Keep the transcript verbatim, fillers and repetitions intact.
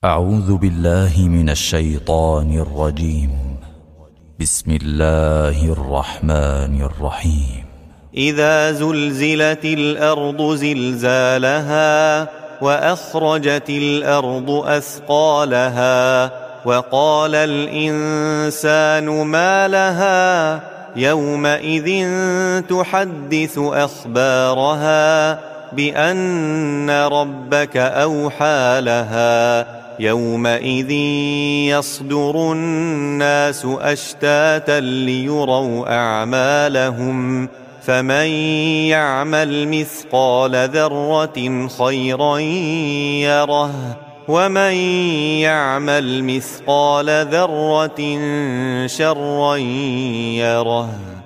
أعوذ بالله من الشيطان الرجيم. بسم الله الرحمن الرحيم. إذا زلزلت الأرض زلزالها وأخرجت الأرض أثقالها وقال الإنسان ما لها يومئذ تحدث أخبارها بأن ربك أوحى لها يومئذ يصدر الناس أشتاتا ليروا أعمالهم فمن يعمل مثقال ذرة خيرا يره ومن يعمل مثقال ذرة شرا يره.